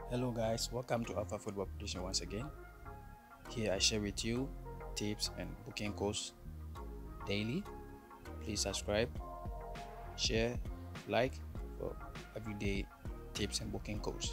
Hello guys, welcome to Alpha Football Prediction once again. Here I share with you tips and booking codes daily. Please subscribe, share, like for everyday tips and booking codes.